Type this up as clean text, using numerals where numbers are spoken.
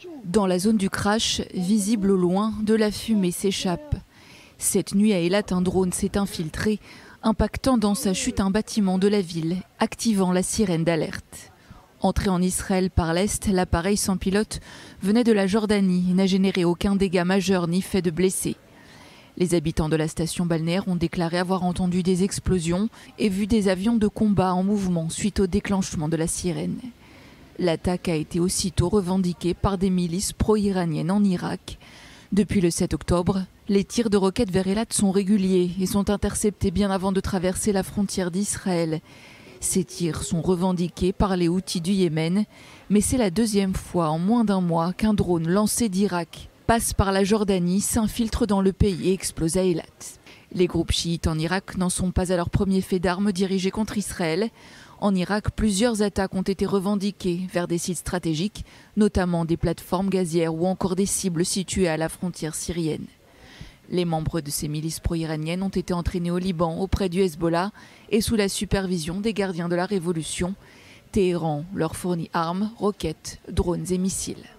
Dans la zone du crash, visible au loin, de la fumée s'échappe. Cette nuit à Eilat, un drone s'est infiltré, impactant dans sa chute un bâtiment de la ville, activant la sirène d'alerte. Entré en Israël par l'Est, l'appareil sans pilote venait de la Jordanie et n'a généré aucun dégât majeur ni fait de blessés. Les habitants de la station balnéaire ont déclaré avoir entendu des explosions et vu des avions de combat en mouvement suite au déclenchement de la sirène. L'attaque a été aussitôt revendiquée par des milices pro-iraniennes en Irak. Depuis le 7 octobre, les tirs de roquettes vers Eilat sont réguliers et sont interceptés bien avant de traverser la frontière d'Israël. Ces tirs sont revendiqués par les Houthis du Yémen, mais c'est la deuxième fois en moins d'un mois qu'un drone lancé d'Irak passe par la Jordanie, s'infiltre dans le pays et explose à Eilat. Les groupes chiites en Irak n'en sont pas à leur premier fait d'armes dirigé contre Israël. En Irak, plusieurs attaques ont été revendiquées vers des sites stratégiques, notamment des plateformes gazières ou encore des cibles situées à la frontière syrienne. Les membres de ces milices pro-iraniennes ont été entraînés au Liban auprès du Hezbollah et sous la supervision des gardiens de la révolution. Téhéran leur fournit armes, roquettes, drones et missiles.